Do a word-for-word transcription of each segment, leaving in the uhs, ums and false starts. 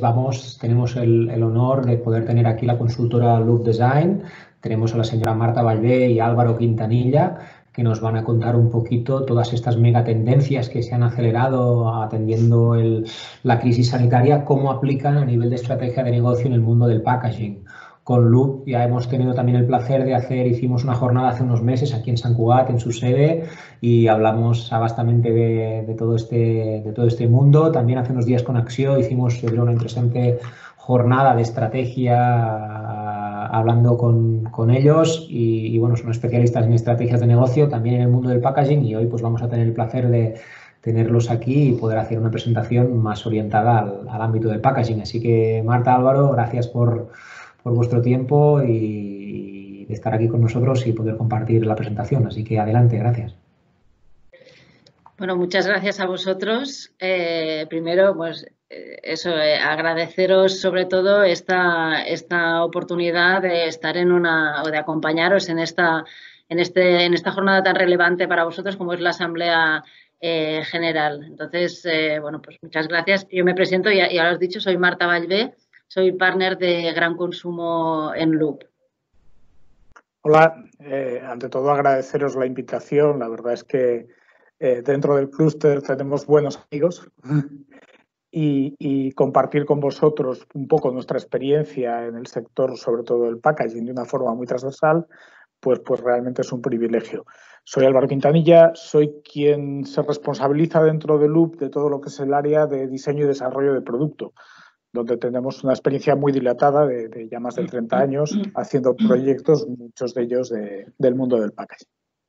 vamos, tenemos el, el honor de poder tener aquí la consultora Loop Design. Tenemos a la señora Marta Vallvé y Álvaro Quintanilla, que nos van a contar un poquito todas estas megatendencias que se han acelerado atendiendo el, la crisis sanitaria, cómo aplican a nivel de estrategia de negocio en el mundo del packaging. Con Loop ya hemos tenido también el placer de hacer, hicimos una jornada hace unos meses aquí en Sant Cugat, en su sede, y hablamos abastamente de, de, todo este, de todo este mundo. También hace unos días con Acció hicimos una interesante jornada de estrategia hablando con, con ellos y, y bueno, son especialistas en estrategias de negocio, también en el mundo del packaging, y hoy pues vamos a tener el placer de tenerlos aquí y poder hacer una presentación más orientada al, al ámbito del packaging. Así que Marta, Álvaro, gracias por por vuestro tiempo y de estar aquí con nosotros y poder compartir la presentación. Así que adelante, gracias. Bueno, muchas gracias a vosotros. Eh, primero, pues eso, eh, agradeceros sobre todo esta, esta oportunidad de estar en una, o de acompañaros en esta, en este, en esta jornada tan relevante para vosotros como es la Asamblea eh, General. Entonces, eh, bueno, pues muchas gracias. Yo me presento, ya, ya lo has dicho, soy Marta Vallvé. Soy partner de Gran Consumo en Loop. Hola, eh, ante todo agradeceros la invitación. La verdad es que eh, dentro del clúster tenemos buenos amigos y, y compartir con vosotros un poco nuestra experiencia en el sector, sobre todo el packaging, de una forma muy transversal, pues, pues realmente es un privilegio. Soy Álvaro Quintanilla, soy quien se responsabiliza dentro de Loop de todo lo que es el área de diseño y desarrollo de producto, donde tenemos una experiencia muy dilatada de, de ya más de treinta años haciendo proyectos, muchos de ellos de, del mundo del packaging.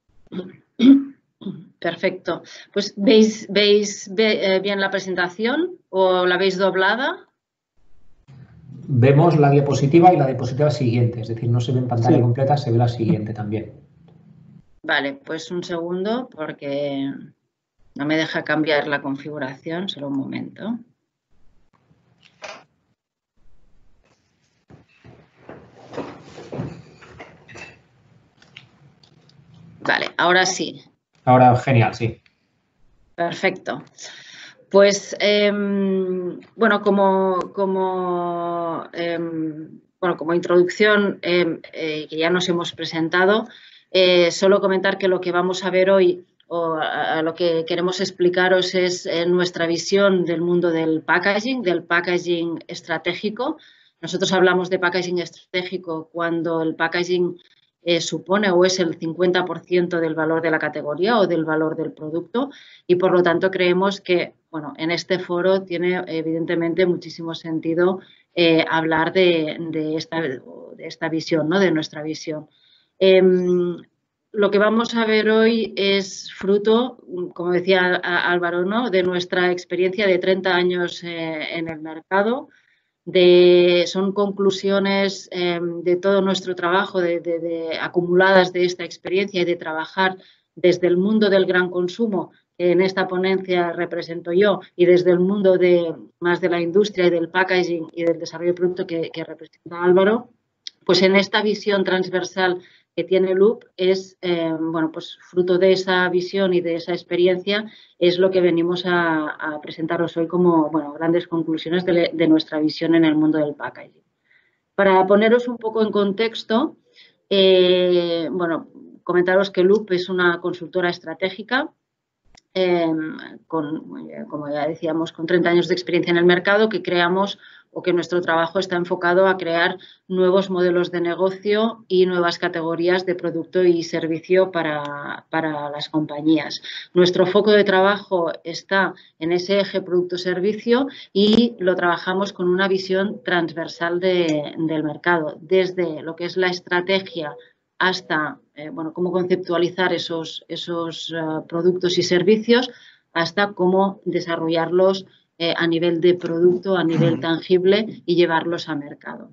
Perfecto. Pues, ¿veis, veis ve, eh, bien la presentación o la veis doblada? Vemos la diapositiva y la diapositiva siguiente, es decir, no se ve en pantalla sí. completa, se ve la siguiente también. Vale, pues un segundo porque no me deja cambiar la configuración, solo un momento. Vale, ahora sí. Ahora genial, sí. Perfecto. Pues, eh, bueno, como, como, eh, bueno, como introducción, eh, eh, que ya nos hemos presentado, eh, solo comentar que lo que vamos a ver hoy o a, a lo que queremos explicaros es eh, nuestra visión del mundo del packaging, del packaging estratégico. Nosotros hablamos de packaging estratégico cuando el packaging Eh, supone o es el cincuenta por ciento del valor de la categoría o del valor del producto y, por lo tanto, creemos que bueno, en este foro tiene evidentemente muchísimo sentido eh, hablar de, de, esta, de esta visión, ¿no? De nuestra visión. Eh, lo que vamos a ver hoy es fruto, como decía Álvaro, ¿no? De nuestra experiencia de treinta años eh, en el mercado. De, son conclusiones eh, de todo nuestro trabajo, de, de, de, acumuladas de esta experiencia y de trabajar desde el mundo del gran consumo, que en esta ponencia represento yo, y desde el mundo de, más de la industria y del packaging y del desarrollo de producto que, que representa Álvaro, pues en esta visión transversal que tiene Loop es, eh, bueno, pues fruto de esa visión y de esa experiencia es lo que venimos a, a presentaros hoy como, bueno, grandes conclusiones de, de nuestra visión en el mundo del packaging. Para poneros un poco en contexto, eh, bueno, comentaros que Loop es una consultora estratégica eh, con, como ya decíamos, con treinta años de experiencia en el mercado, que creamos o que nuestro trabajo está enfocado a crear nuevos modelos de negocio y nuevas categorías de producto y servicio para, para las compañías. Nuestro foco de trabajo está en ese eje producto-servicio y lo trabajamos con una visión transversal de, del mercado, desde lo que es la estrategia hasta eh, bueno, cómo conceptualizar esos, esos uh, productos y servicios, hasta cómo desarrollarlos eh, a nivel de producto, a nivel tangible y llevarlos a mercado.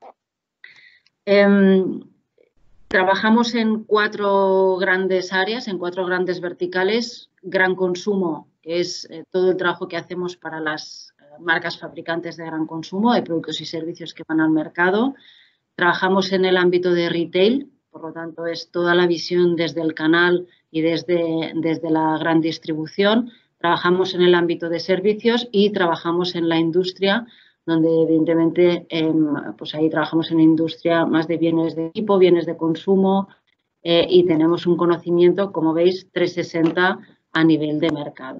Eh, trabajamos en cuatro grandes áreas, en cuatro grandes verticales. Gran consumo, que es eh, todo el trabajo que hacemos para las eh, marcas fabricantes de gran consumo, de productos y servicios que van al mercado. Trabajamos en el ámbito de retail. Por lo tanto, es toda la visión desde el canal y desde, desde la gran distribución. Trabajamos en el ámbito de servicios y trabajamos en la industria donde evidentemente eh, pues ahí trabajamos en industria más de bienes de equipo, bienes de consumo eh, y tenemos un conocimiento, como veis, trescientos sesenta a nivel de mercado.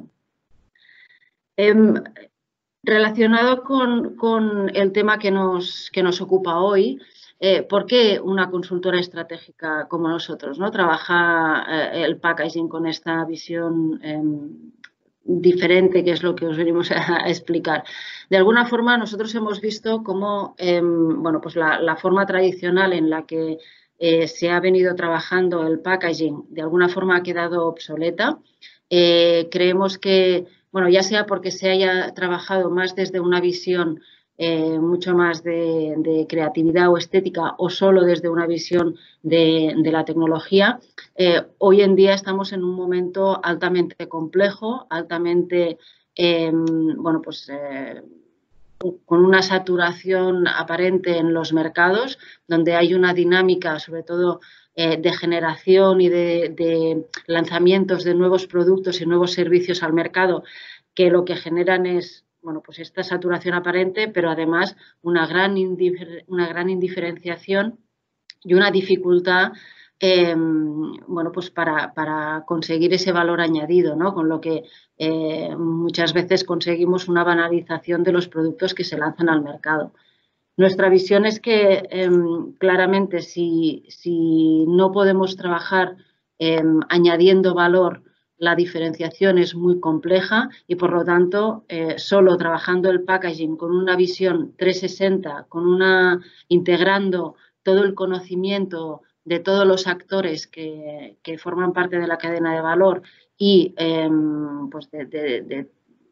Eh, relacionado con, con el tema que nos, que nos ocupa hoy, eh, ¿por qué una consultora estratégica como nosotros, ¿no? trabaja eh, el packaging con esta visión eh, diferente, que es lo que os venimos a, a explicar? De alguna forma, nosotros hemos visto cómo eh, bueno, pues la, la forma tradicional en la que eh, se ha venido trabajando el packaging de alguna forma ha quedado obsoleta. Eh, creemos que, bueno, ya sea porque se haya trabajado más desde una visión eh, mucho más de, de creatividad o estética o solo desde una visión de, de la tecnología, eh, hoy en día estamos en un momento altamente complejo, altamente, eh, bueno, pues eh, con una saturación aparente en los mercados, donde hay una dinámica, sobre todo eh, de generación y de, de lanzamientos de nuevos productos y nuevos servicios al mercado, que lo que generan es, bueno, pues esta saturación aparente, pero además una gran, indifer- una gran indiferenciación y una dificultad eh, bueno, pues para, para conseguir ese valor añadido, ¿no? Con lo que eh, muchas veces conseguimos una banalización de los productos que se lanzan al mercado. Nuestra visión es que eh, claramente si, si no podemos trabajar eh, añadiendo valor, la diferenciación es muy compleja y, por lo tanto, eh, solo trabajando el packaging con una visión trescientos sesenta, con una, integrando todo el conocimiento de todos los actores que, que forman parte de la cadena de valor y eh, pues de, de, de,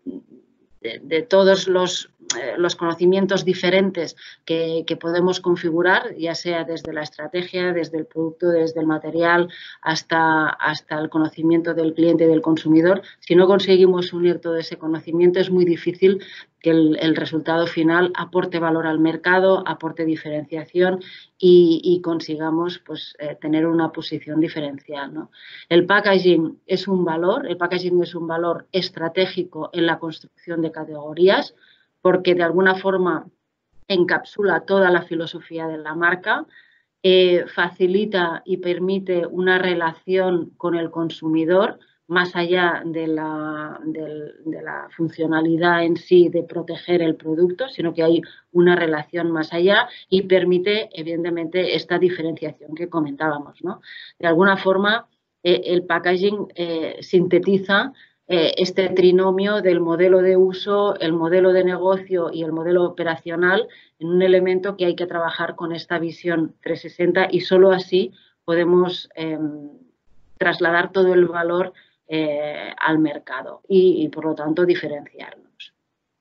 de, de todos los, eh, los conocimientos diferentes que, que podemos configurar, ya sea desde la estrategia, desde el producto, desde el material, hasta, hasta el conocimiento del cliente y del consumidor. Si no conseguimos unir todo ese conocimiento, es muy difícil que el, el resultado final aporte valor al mercado, aporte diferenciación y, y consigamos pues, eh, tener una posición diferencial, ¿no? El packaging es un valor, el packaging es un valor estratégico en la construcción de categorías, porque de alguna forma encapsula toda la filosofía de la marca, eh, facilita y permite una relación con el consumidor más allá de la, de, de la funcionalidad en sí de proteger el producto, sino que hay una relación más allá y permite, evidentemente, esta diferenciación que comentábamos, ¿no? De alguna forma, eh, el packaging eh, sintetiza eh, este trinomio del modelo de uso, el modelo de negocio y el modelo operacional en un elemento que hay que trabajar con esta visión trescientos sesenta y solo así podemos eh, trasladar todo el valor Eh, al mercado y, y, por lo tanto, diferenciarnos.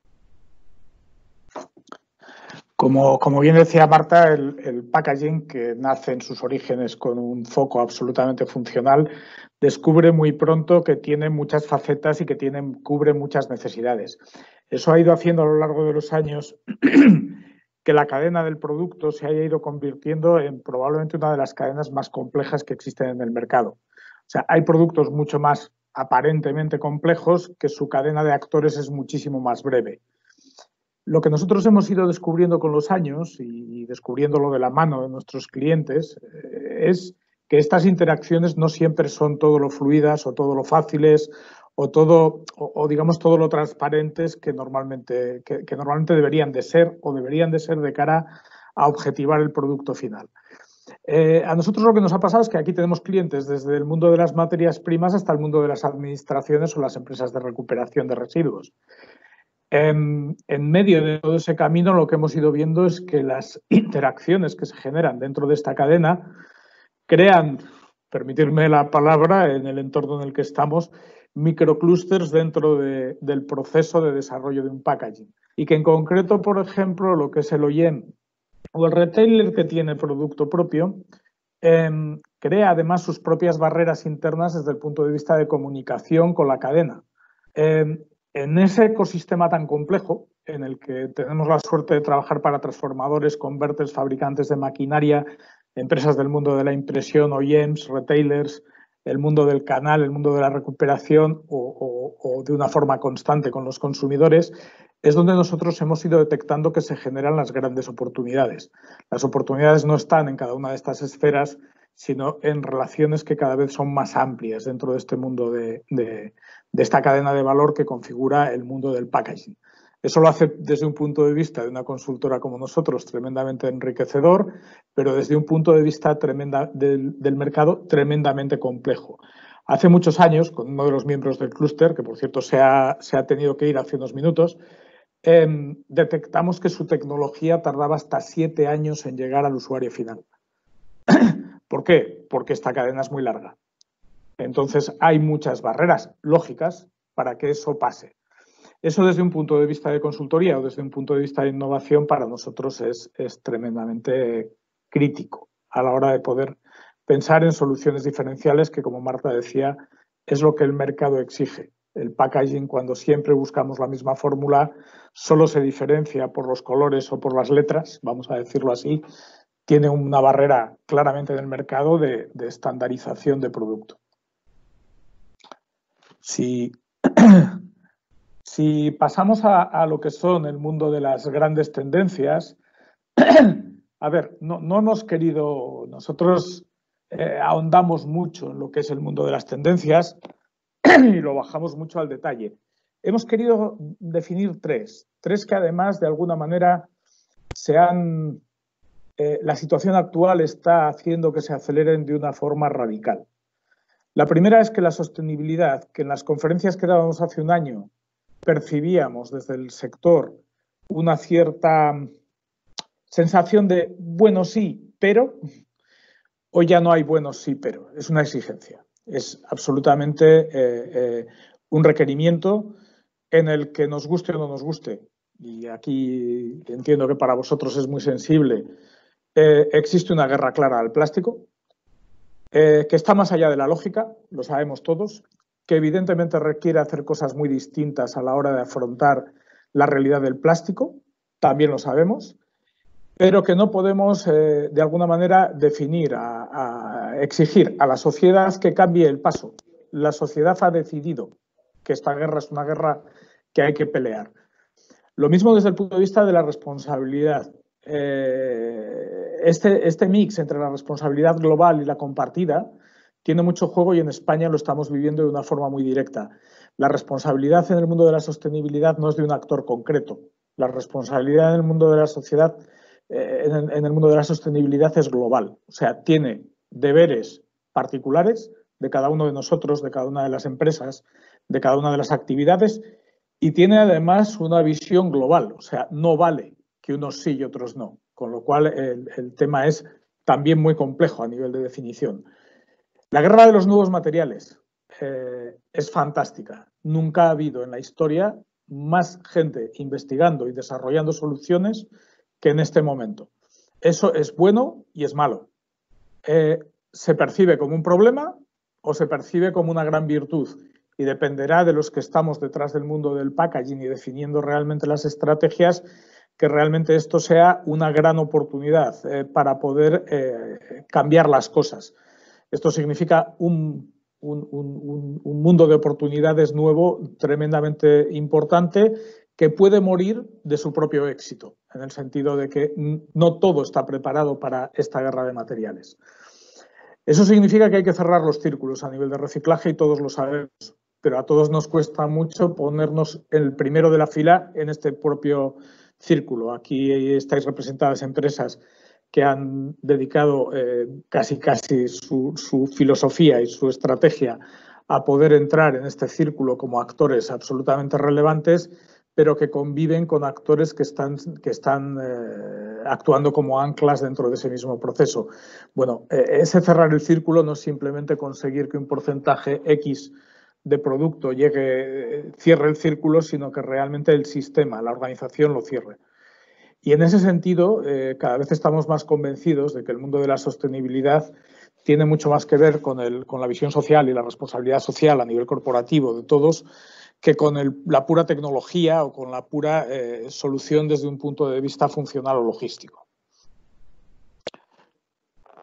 Como, como bien decía Marta, el, el packaging, que nace en sus orígenes con un foco absolutamente funcional, descubre muy pronto que tiene muchas facetas y que tiene, cubre muchas necesidades. Eso ha ido haciendo a lo largo de los años que la cadena del producto se haya ido convirtiendo en probablemente una de las cadenas más complejas que existen en el mercado. O sea, hay productos mucho más aparentemente complejos que su cadena de actores es muchísimo más breve. Lo que nosotros hemos ido descubriendo con los años y descubriéndolo de la mano de nuestros clientes eh, es que estas interacciones no siempre son todo lo fluidas o todo lo fáciles o todo o, o digamos todo lo transparentes que normalmente que, que normalmente deberían de ser o deberían de ser de cara a objetivar el producto final. Eh, a nosotros lo que nos ha pasado es que aquí tenemos clientes desde el mundo de las materias primas hasta el mundo de las administraciones o las empresas de recuperación de residuos. En, en medio de todo ese camino lo que hemos ido viendo es que las interacciones que se generan dentro de esta cadena crean, permitirme la palabra, en el entorno en el que estamos, microclústeres dentro de, del proceso de desarrollo de un packaging. Y que en concreto, por ejemplo, lo que es el O E M o el retailer que tiene producto propio, eh, crea además sus propias barreras internas desde el punto de vista de comunicación con la cadena. Eh, en ese ecosistema tan complejo, en el que tenemos la suerte de trabajar para transformadores, converters, fabricantes de maquinaria, empresas del mundo de la impresión, O E Ms, retailers, el mundo del canal, el mundo de la recuperación o, o, o de una forma constante con los consumidores, es donde nosotros hemos ido detectando que se generan las grandes oportunidades. Las oportunidades no están en cada una de estas esferas, sino en relaciones que cada vez son más amplias dentro de este mundo de, de, de esta cadena de valor que configura el mundo del packaging. Eso lo hace desde un punto de vista de una consultora como nosotros tremendamente enriquecedor, pero desde un punto de vista tremenda, del, del mercado tremendamente complejo. Hace muchos años, con uno de los miembros del clúster, que por cierto se ha, se ha tenido que ir hace unos minutos, eh, detectamos que su tecnología tardaba hasta siete años en llegar al usuario final. ¿Por qué? Porque esta cadena es muy larga. Entonces hay muchas barreras lógicas para que eso pase. Eso desde un punto de vista de consultoría o desde un punto de vista de innovación para nosotros es, es tremendamente crítico a la hora de poder pensar en soluciones diferenciales que, como Marta decía, es lo que el mercado exige. El packaging, cuando siempre buscamos la misma fórmula, solo se diferencia por los colores o por las letras, vamos a decirlo así, tiene una barrera claramente en el mercado de, de estandarización de producto. Si... Si pasamos a, a lo que son el mundo de las grandes tendencias, a ver, no, no hemos querido, nosotros eh, ahondamos mucho en lo que es el mundo de las tendencias y lo bajamos mucho al detalle. Hemos querido definir tres, tres que además de alguna manera se han, eh, la situación actual está haciendo que se aceleren de una forma radical. La primera es que la sostenibilidad, que en las conferencias que dábamos hace un año percibíamos desde el sector una cierta sensación de bueno sí, pero hoy ya no hay bueno sí, pero es una exigencia. Es absolutamente eh, eh, un requerimiento en el que nos guste o no nos guste, y aquí entiendo que para vosotros es muy sensible, eh, existe una guerra clara al plástico, eh, que está más allá de la lógica, lo sabemos todos, que evidentemente requiere hacer cosas muy distintas a la hora de afrontar la realidad del plástico, también lo sabemos, pero que no podemos eh, de alguna manera definir, a, a exigir a la sociedad que cambie el paso. La sociedad ha decidido que esta guerra es una guerra que hay que pelear. Lo mismo desde el punto de vista de la responsabilidad. Eh, este, este mix entre la responsabilidad global y la compartida tiene mucho juego y en España lo estamos viviendo de una forma muy directa. La responsabilidad en el mundo de la sostenibilidad no es de un actor concreto. La responsabilidad en el mundo de la sociedad, eh, en, el, en el mundo de la sostenibilidad es global. O sea, tiene deberes particulares de cada uno de nosotros, de cada una de las empresas, de cada una de las actividades y tiene además una visión global. O sea, no vale que unos sí y otros no. Con lo cual el, el tema es también muy complejo a nivel de definición. La guerra de los nuevos materiales eh, es fantástica. Nunca ha habido en la historia más gente investigando y desarrollando soluciones que en este momento. Eso es bueno y es malo. Eh, se percibe como un problema o se percibe como una gran virtud y dependerá de los que estamos detrás del mundo del packaging y definiendo realmente las estrategias que realmente esto sea una gran oportunidad eh, para poder eh, cambiar las cosas. Esto significa un, un, un, un mundo de oportunidades nuevo tremendamente importante que puede morir de su propio éxito, en el sentido de que no todo está preparado para esta guerra de materiales. Eso significa que hay que cerrar los círculos a nivel de reciclaje y todos lo sabemos, pero a todos nos cuesta mucho ponernos el primero de la fila en este propio círculo. Aquí estáis representadas empresas que han dedicado eh, casi casi su, su filosofía y su estrategia a poder entrar en este círculo como actores absolutamente relevantes, pero que conviven con actores que están, que están eh, actuando como anclas dentro de ese mismo proceso. Bueno, eh, ese cerrar el círculo no es simplemente conseguir que un porcentaje X de producto llegue, cierre el círculo, sino que realmente el sistema, la organización lo cierre. Y en ese sentido, eh, cada vez estamos más convencidos de que el mundo de la sostenibilidad tiene mucho más que ver con, el, con la visión social y la responsabilidad social a nivel corporativo de todos que con el, la pura tecnología o con la pura eh, solución desde un punto de vista funcional o logístico.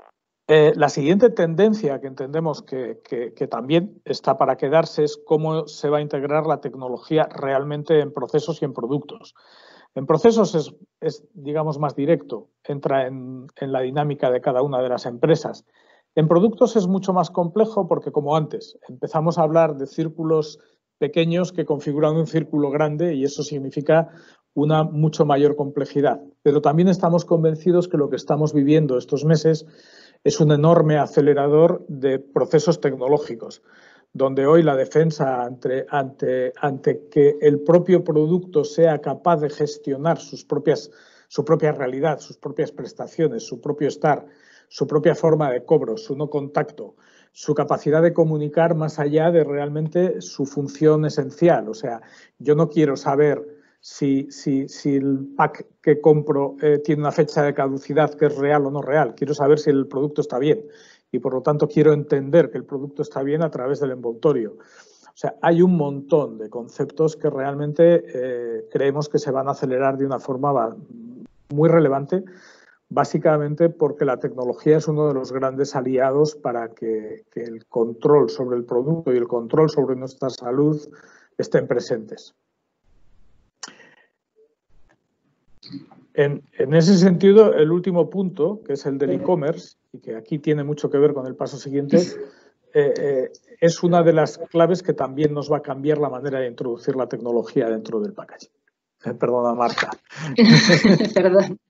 Eh, la siguiente tendencia que entendemos que, que, que también está para quedarse es cómo se va a integrar la tecnología realmente en procesos y en productos. En procesos es, es digamos, más directo, entra en, en la dinámica de cada una de las empresas. En productos es mucho más complejo porque, como antes, empezamos a hablar de círculos pequeños que configuran un círculo grande y eso significa una mucho mayor complejidad. Pero también estamos convencidos que lo que estamos viviendo estos meses es un enorme acelerador de procesos tecnológicos, donde hoy la defensa ante, ante, ante que el propio producto sea capaz de gestionar sus propias, su propia realidad, sus propias prestaciones, su propio estar, su propia forma de cobro, su no contacto, su capacidad de comunicar más allá de realmente su función esencial. O sea, yo no quiero saber Si, si, si el pack que compro eh, tiene una fecha de caducidad que es real o no real. Quiero saber si el producto está bien y, por lo tanto, quiero entender que el producto está bien a través del envoltorio. O sea, hay un montón de conceptos que realmente eh, creemos que se van a acelerar de una forma muy relevante, básicamente porque la tecnología es uno de los grandes aliados para que, que el control sobre el producto y el control sobre nuestra salud estén presentes. En, en ese sentido, el último punto, que es el del e-commerce, y que aquí tiene mucho que ver con el paso siguiente, eh, eh, es una de las claves que también nos va a cambiar la manera de introducir la tecnología dentro del packaging. Eh, perdona, Marta. Perdón.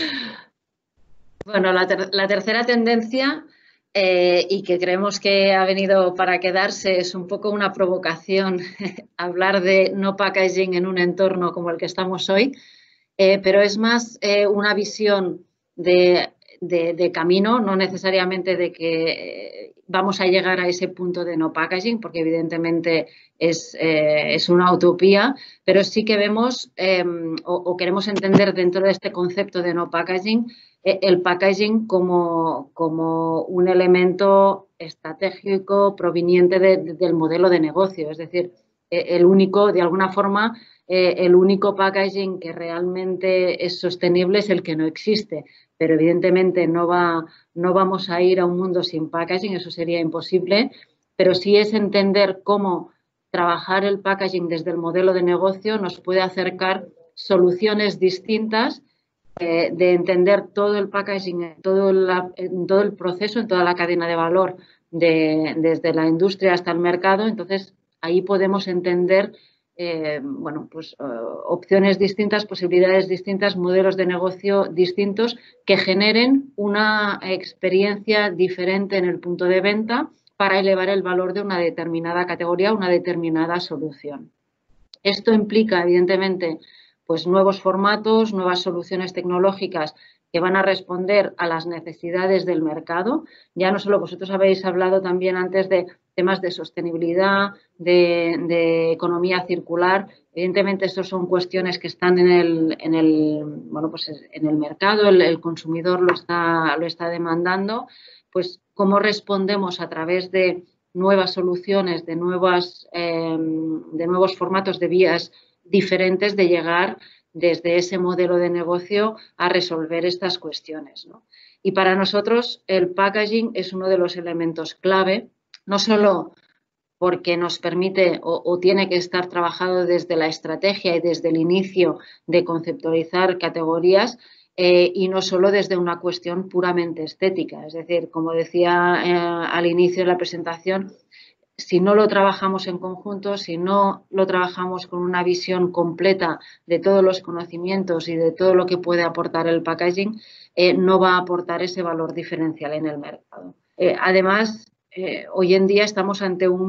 Bueno, la, ter la tercera tendencia, eh, y que creemos que ha venido para quedarse, es un poco una provocación hablar de no packaging en un entorno como el que estamos hoy. Eh, pero es más eh, una visión de, de, de camino, no necesariamente de que eh, vamos a llegar a ese punto de no packaging, porque evidentemente es, eh, es una utopía, pero sí que vemos eh, o, o queremos entender dentro de este concepto de no packaging eh, el packaging como, como un elemento estratégico proveniente de, de, del modelo de negocio, es decir, eh, el único, de alguna forma, Eh, el único packaging que realmente es sostenible es el que no existe, pero evidentemente no, va, no vamos a ir a un mundo sin packaging, eso sería imposible, pero sí es entender cómo trabajar el packaging desde el modelo de negocio nos puede acercar soluciones distintas eh, de entender todo el packaging, en todo, la, en todo el proceso, en toda la cadena de valor, de, desde la industria hasta el mercado. Entonces, ahí podemos entender Eh, bueno, pues uh, opciones distintas, posibilidades distintas, modelos de negocio distintos que generen una experiencia diferente en el punto de venta para elevar el valor de una determinada categoría, una determinada solución. Esto implica, evidentemente, pues nuevos formatos, nuevas soluciones tecnológicas que van a responder a las necesidades del mercado. Ya no solo vosotros habéis hablado también antes de temas de sostenibilidad, de, de economía circular. Evidentemente, estas son cuestiones que están en el, en el, bueno, pues en el mercado, el, el consumidor lo está, lo está demandando. Pues, ¿cómo respondemos a través de nuevas soluciones, de, nuevas, eh, de nuevos formatos, de vías diferentes de llegar desde ese modelo de negocio a resolver estas cuestiones, ¿no? Y para nosotros el packaging es uno de los elementos clave, no solo porque nos permite o, o tiene que estar trabajado desde la estrategia y desde el inicio de conceptualizar categorías, eh, y no solo desde una cuestión puramente estética. Es decir, como decía eh, al inicio de la presentación, si no lo trabajamos en conjunto, si no lo trabajamos con una visión completa de todos los conocimientos y de todo lo que puede aportar el packaging, eh, no va a aportar ese valor diferencial en el mercado. Eh, además, eh, hoy en día estamos ante un,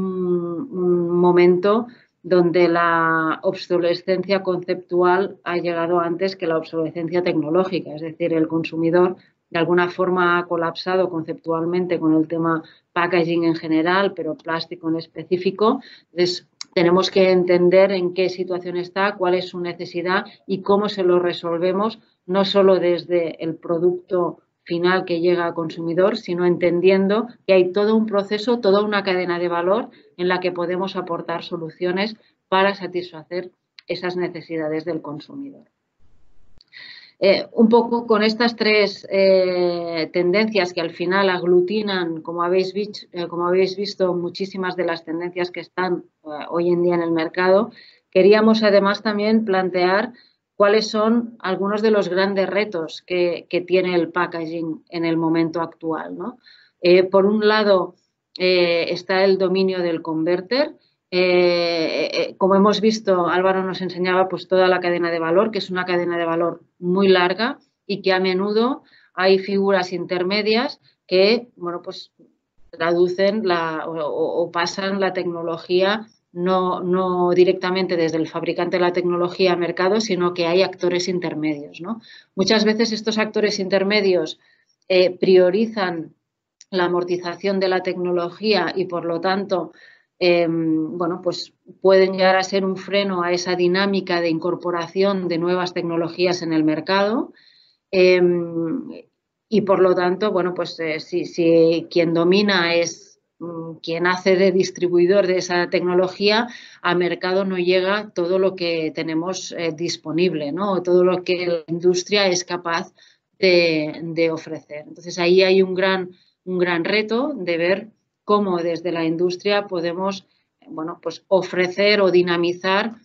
un momento donde la obsolescencia conceptual ha llegado antes que la obsolescencia tecnológica, es decir, el consumidor de alguna forma ha colapsado conceptualmente con el tema packaging en general, pero plástico en específico. Entonces, tenemos que entender en qué situación está, cuál es su necesidad y cómo se lo resolvemos, no solo desde el producto final que llega al consumidor, sino entendiendo que hay todo un proceso, toda una cadena de valor en la que podemos aportar soluciones para satisfacer esas necesidades del consumidor. Eh, un poco con estas tres eh, tendencias que al final aglutinan, como habéis, visto, eh, como habéis visto, muchísimas de las tendencias que están eh, hoy en día en el mercado, queríamos además también plantear cuáles son algunos de los grandes retos que, que tiene el packaging en el momento actual, ¿no? Eh, por un lado eh, está el dominio del converter. Eh, eh, como hemos visto, Álvaro nos enseñaba pues toda la cadena de valor, que es una cadena de valor muy larga y que a menudo hay figuras intermedias que, bueno, pues traducen la, o, o pasan la tecnología no, no directamente desde el fabricante de la tecnología a mercado, sino que hay actores intermedios, ¿no? Muchas veces estos actores intermedios eh, priorizan la amortización de la tecnología y, por lo tanto, Eh, bueno, pues pueden llegar a ser un freno a esa dinámica de incorporación de nuevas tecnologías en el mercado eh, y, por lo tanto, bueno, pues eh, si, si quien domina es um, quien hace de distribuidor de esa tecnología, a mercado no llega todo lo que tenemos eh, disponible, ¿no? Todo lo que la industria es capaz de, de ofrecer. Entonces, ahí hay un gran, un gran reto de ver cómo desde la industria podemos, bueno, pues ofrecer o dinamizar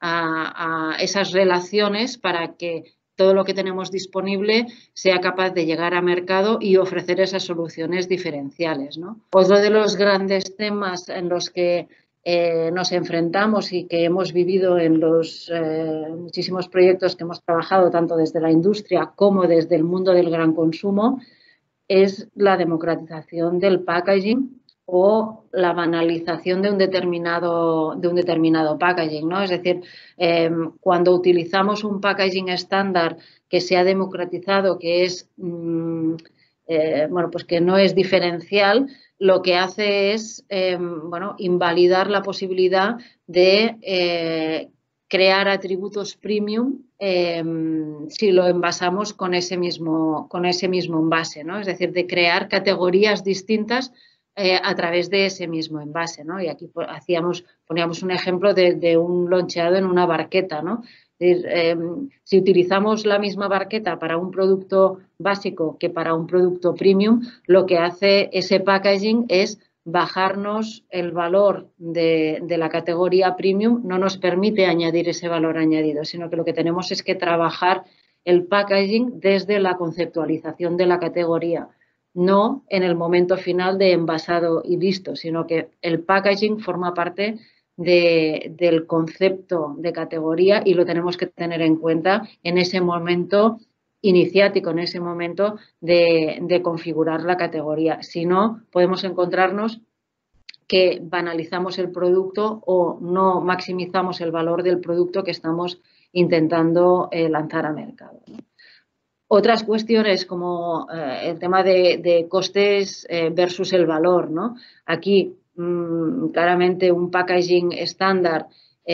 a, a esas relaciones para que todo lo que tenemos disponible sea capaz de llegar a mercado y ofrecer esas soluciones diferenciales, ¿no? Otro de los grandes temas en los que eh, nos enfrentamos y que hemos vivido en los eh, muchísimos proyectos que hemos trabajado tanto desde la industria como desde el mundo del gran consumo es la democratización del packaging o la banalización de un determinado, de un determinado packaging, ¿no? Es decir, eh, cuando utilizamos un packaging estándar que se ha democratizado, que es, mmm, eh, bueno, pues que no es diferencial, lo que hace es, eh, bueno, invalidar la posibilidad de eh, crear atributos premium eh, si lo envasamos con ese mismo, con ese mismo envase, ¿no? Es decir, de crear categorías distintas eh, a través de ese mismo envase, ¿no? Y aquí hacíamos, poníamos un ejemplo de, de un loncheado en una barqueta, ¿no? Es decir, eh, si utilizamos la misma barqueta para un producto básico que para un producto premium, lo que hace ese packaging es bajarnos el valor de, de la categoría premium, no nos permite añadir ese valor añadido, sino que lo que tenemos es que trabajar el packaging desde la conceptualización de la categoría, no en el momento final de envasado y listo, sino que el packaging forma parte de, del concepto de categoría y lo tenemos que tener en cuenta en ese momento iniciático, en ese momento de, de configurar la categoría. Si no, podemos encontrarnos que banalizamos el producto o no maximizamos el valor del producto que estamos intentando eh, lanzar a mercado, ¿no? Otras cuestiones como eh, el tema de, de costes eh, versus el valor, ¿no? Aquí mmm, claramente un packaging estándar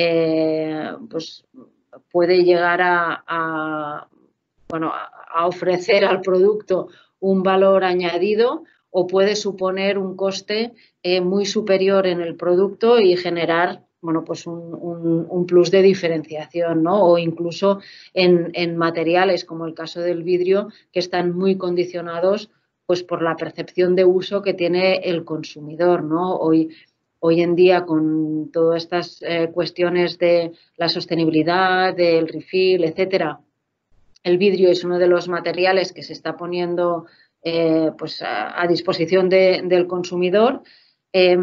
eh, pues puede llegar a, a bueno, a ofrecer al producto un valor añadido o puede suponer un coste eh, muy superior en el producto y generar, bueno, pues un, un, un plus de diferenciación, ¿no? O incluso en, en materiales, como el caso del vidrio, que están muy condicionados pues por la percepción de uso que tiene el consumidor, ¿no? Hoy, hoy en día, con todas estas eh, cuestiones de la sostenibilidad, del refill, etcétera, el vidrio es uno de los materiales que se está poniendo eh, pues a, a disposición de, del consumidor. Eh,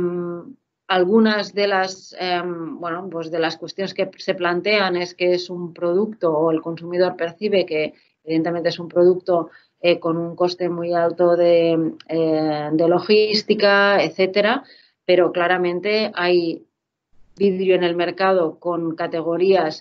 algunas de las, eh, bueno, pues de las cuestiones que se plantean es que es un producto o el consumidor percibe que evidentemente es un producto eh, con un coste muy alto de, eh, de logística, etcétera, pero claramente hay vidrio en el mercado con categorías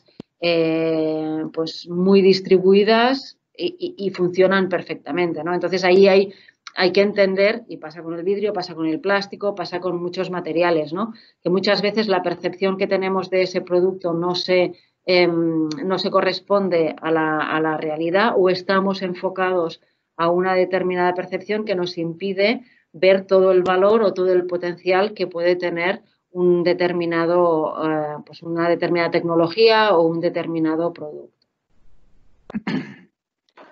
eh, pues muy distribuidas y, y, y funcionan perfectamente, ¿no? Entonces ahí hay, hay que entender, y pasa con el vidrio, pasa con el plástico, pasa con muchos materiales, ¿no? Que muchas veces la percepción que tenemos de ese producto no se, eh, no se corresponde a la, a la realidad o estamos enfocados a una determinada percepción que nos impide ver todo el valor o todo el potencial que puede tener un determinado, eh, pues una determinada tecnología o un determinado producto.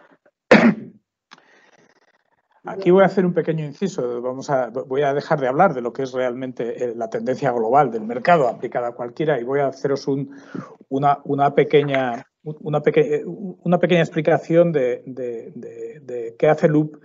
Aquí voy a hacer un pequeño inciso. Vamos a, voy a dejar de hablar de lo que es realmente la tendencia global del mercado aplicada a cualquiera y voy a haceros un, una, una, pequeña, una, peque, una pequeña explicación de, de, de, de qué hace Loop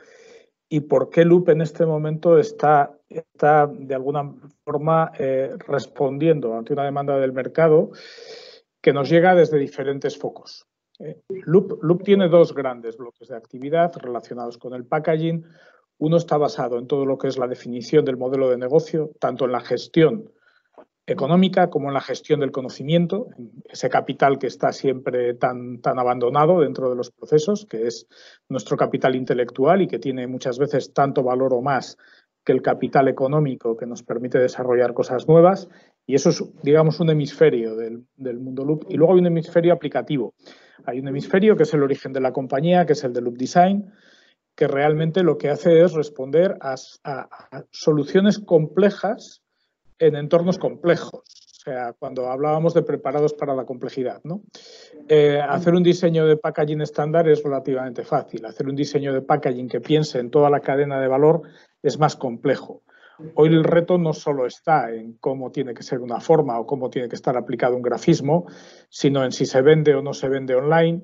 y por qué Loop en este momento está, está de alguna forma eh, respondiendo ante una demanda del mercado que nos llega desde diferentes focos. Eh, Loop, Loop tiene dos grandes bloques de actividad relacionados con el packaging. Uno está basado en todo lo que es la definición del modelo de negocio, tanto en la gestión económica como en la gestión del conocimiento, ese capital que está siempre tan, tan abandonado dentro de los procesos, que es nuestro capital intelectual y que tiene muchas veces tanto valor o más que el capital económico que nos permite desarrollar cosas nuevas. Y eso es, digamos, un hemisferio del, del mundo Loop. Y luego hay un hemisferio aplicativo. Hay un hemisferio que es el origen de la compañía, que es el de Loop Design, que realmente lo que hace es responder a, a, a soluciones complejas en entornos complejos. O sea, cuando hablábamos de preparados para la complejidad, ¿no? Eh, hacer un diseño de packaging estándar es relativamente fácil. Hacer un diseño de packaging que piense en toda la cadena de valor es más complejo. Hoy el reto no solo está en cómo tiene que ser una forma o cómo tiene que estar aplicado un grafismo, sino en si se vende o no se vende online,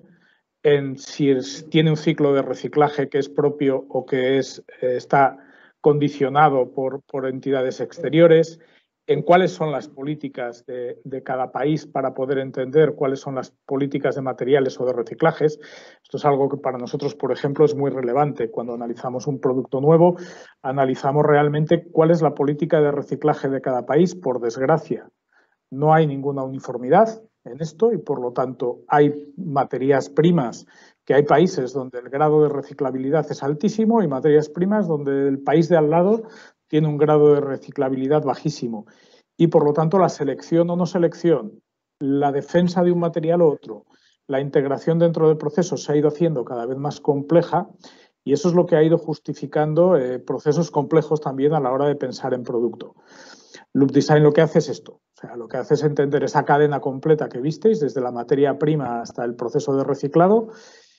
en si es, tiene un ciclo de reciclaje que es propio o que es, eh, está condicionado por, por entidades exteriores, en cuáles son las políticas de, de cada país para poder entender cuáles son las políticas de materiales o de reciclajes. Esto es algo que para nosotros, por ejemplo, es muy relevante. Cuando analizamos un producto nuevo, analizamos realmente cuál es la política de reciclaje de cada país. Por desgracia, no hay ninguna uniformidad en esto y, por lo tanto, hay materias primas que hay países donde el grado de reciclabilidad es altísimo y materias primas donde el país de al lado tiene un grado de reciclabilidad bajísimo. Y, por lo tanto, la selección o no selección, la defensa de un material u otro, la integración dentro del proceso se ha ido haciendo cada vez más compleja y eso es lo que ha ido justificando eh, procesos complejos también a la hora de pensar en producto. Loop Design lo que hace es esto. O sea, lo que hace es entender esa cadena completa que visteis, desde la materia prima hasta el proceso de reciclado,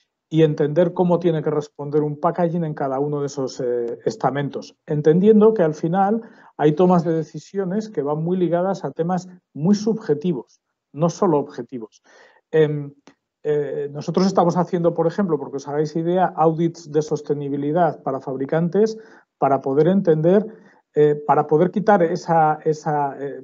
y entender cómo tiene que responder un packaging en cada uno de esos eh, estamentos, entendiendo que al final hay tomas de decisiones que van muy ligadas a temas muy subjetivos, no solo objetivos. Eh, eh, nosotros estamos haciendo, por ejemplo, porque os hagáis idea, audits de sostenibilidad para fabricantes para poder entender, eh, para poder quitar esa, esa, eh,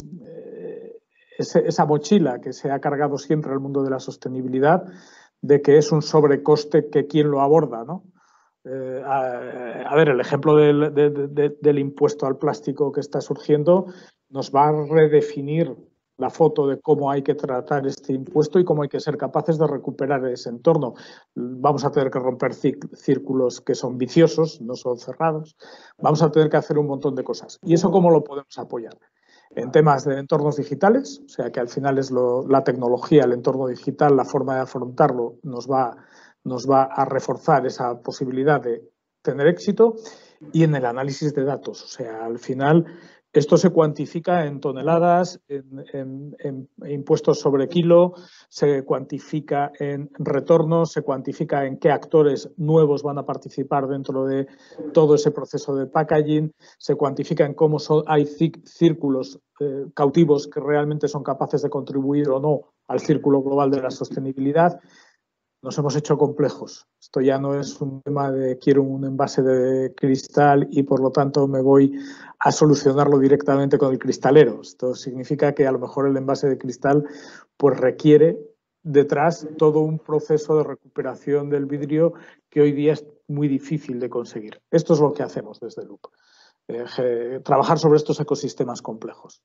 ese, esa mochila que se ha cargado siempre al mundo de la sostenibilidad, de que es un sobrecoste que quien lo aborda, ¿no? Eh, a, a ver, el ejemplo del, de, de, del impuesto al plástico que está surgiendo nos va a redefinir la foto de cómo hay que tratar este impuesto y cómo hay que ser capaces de recuperar ese entorno. Vamos a tener que romper círculos que son viciosos, no son cerrados. Vamos a tener que hacer un montón de cosas. ¿Y eso cómo lo podemos apoyar? En temas de entornos digitales, o sea que al final es lo, la tecnología, el entorno digital, la forma de afrontarlo nos va, nos va a reforzar esa posibilidad de tener éxito, y en el análisis de datos. O sea, al final esto se cuantifica en toneladas, en, en, en impuestos sobre kilo, se cuantifica en retornos, se cuantifica en qué actores nuevos van a participar dentro de todo ese proceso de packaging, se cuantifica en cómo son, hay círculos eh, cautivos que realmente son capaces de contribuir o no al círculo global de la sostenibilidad. Nos hemos hecho complejos. Esto ya no es un tema de quiero un envase de cristal y por lo tanto me voy a solucionarlo directamente con el cristalero. Esto significa que a lo mejor el envase de cristal pues requiere detrás todo un proceso de recuperación del vidrio que hoy día es muy difícil de conseguir. Esto es lo que hacemos desde Loop. Eh, trabajar sobre estos ecosistemas complejos.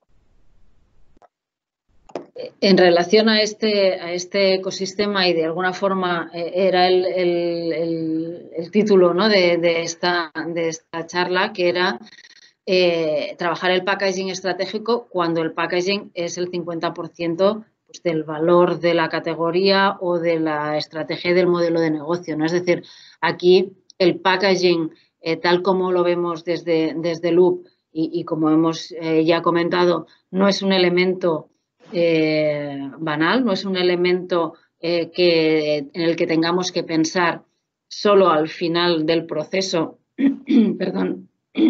En relación a este, a este ecosistema, y de alguna forma eh, era el, el, el, el título, ¿no?, de, de, esta, de esta charla, que era eh, trabajar el packaging estratégico cuando el packaging es el cincuenta por ciento pues, del valor de la categoría o de la estrategia y del modelo de negocio, ¿no? Es decir, aquí el packaging, eh, tal como lo vemos desde, desde Loop y, y como hemos eh, ya comentado, no es un elemento Eh, banal, no es un elemento eh, que, en el que tengamos que pensar solo al final del proceso perdón,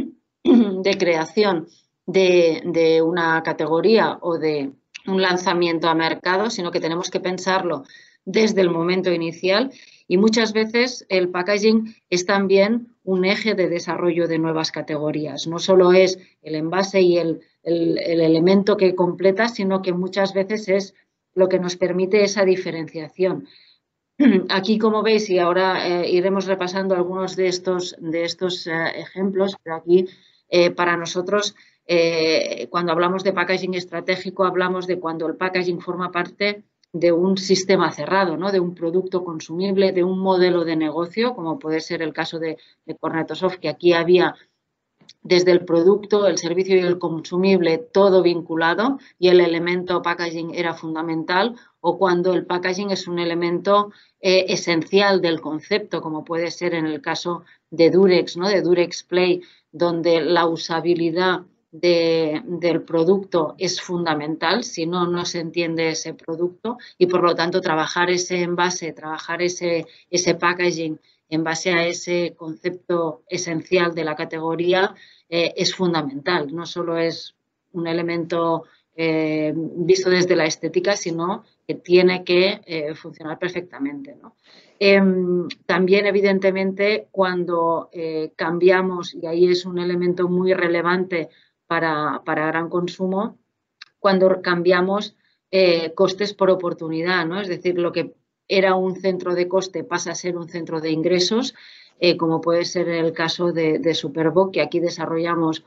de creación de, de una categoría o de un lanzamiento a mercado, sino que tenemos que pensarlo desde el momento inicial, y muchas veces el packaging es también un eje de desarrollo de nuevas categorías. No solo es el envase y el, el, el elemento que completa, sino que muchas veces es lo que nos permite esa diferenciación. Aquí, como veis, y ahora eh, iremos repasando algunos de estos, de estos eh, ejemplos, pero aquí eh, para nosotros, eh, cuando hablamos de packaging estratégico, hablamos de cuando el packaging forma parte de un sistema cerrado, ¿no? De un producto consumible, de un modelo de negocio, como puede ser el caso de, de Cornetosoft, que aquí había desde el producto, el servicio y el consumible todo vinculado, y el elemento packaging era fundamental, o cuando el packaging es un elemento eh, esencial del concepto, como puede ser en el caso de Durex, ¿no? De Durex Play, donde la usabilidad de, del producto es fundamental, si no, no se entiende ese producto, y por lo tanto trabajar ese envase, trabajar ese, ese packaging en base a ese concepto esencial de la categoría eh, es fundamental. No solo es un elemento eh, visto desde la estética, sino que tiene que eh, funcionar perfectamente, ¿no? Eh, también, evidentemente, cuando eh, cambiamos, y ahí es un elemento muy relevante para, para gran consumo, cuando cambiamos eh, costes por oportunidad, ¿no? Es decir, lo que era un centro de coste pasa a ser un centro de ingresos, eh, como puede ser el caso de, de Superboc, que aquí desarrollamos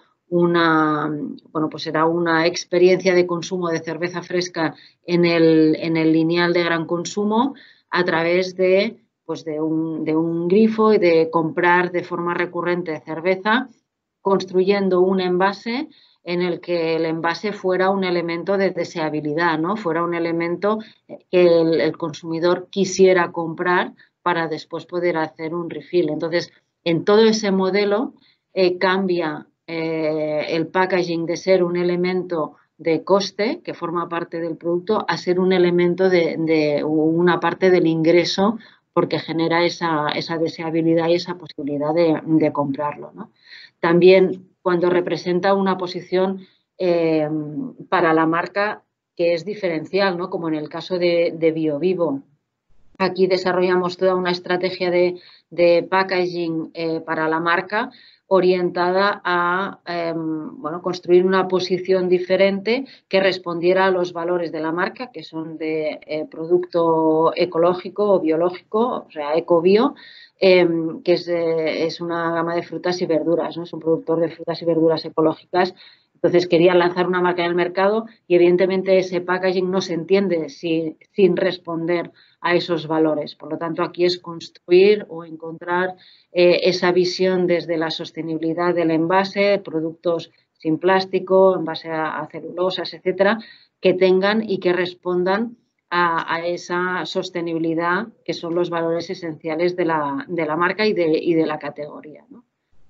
una, bueno, pues era una experiencia de consumo de cerveza fresca en el, en el lineal de gran consumo a través de, pues de, un, de un grifo y de comprar de forma recurrente cerveza, construyendo un envase en el que el envase fuera un elemento de deseabilidad, ¿no? Fuera un elemento que el, el consumidor quisiera comprar para después poder hacer un refill. Entonces, en todo ese modelo eh, cambia eh, el packaging de ser un elemento de coste que forma parte del producto a ser un elemento de, de una parte del ingreso, porque genera esa, esa deseabilidad y esa posibilidad de, de comprarlo, ¿no? También cuando representa una posición eh, para la marca que es diferencial, ¿no? Como en el caso de, de BioVivo. Aquí desarrollamos toda una estrategia de, de packaging eh, para la marca orientada a eh, bueno, construir una posición diferente que respondiera a los valores de la marca, que son de eh, producto ecológico o biológico, o sea, ecobio, eh, que es, eh, es una gama de frutas y verduras, ¿no? Es un productor de frutas y verduras ecológicas. Entonces querían lanzar una marca en el mercado y evidentemente ese packaging no se entiende si, sin responder a esos valores. Por lo tanto, aquí es construir o encontrar eh, esa visión desde la sostenibilidad del envase, productos sin plástico, en base a, a celulosas, etcétera, que tengan y que respondan a, a esa sostenibilidad, que son los valores esenciales de la, de la marca y de, y de la categoría, ¿no?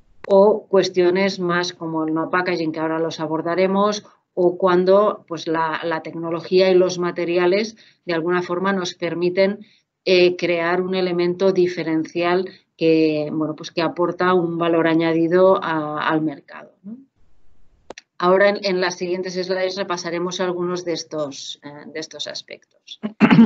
O cuestiones más como el no packaging, que ahora los abordaremos, o cuando pues, la, la tecnología y los materiales de alguna forma nos permiten eh, crear un elemento diferencial que, bueno, pues, que aporta un valor añadido a, al mercado, ¿no? Ahora en, en las siguientes slides repasaremos algunos de estos, eh, de estos aspectos.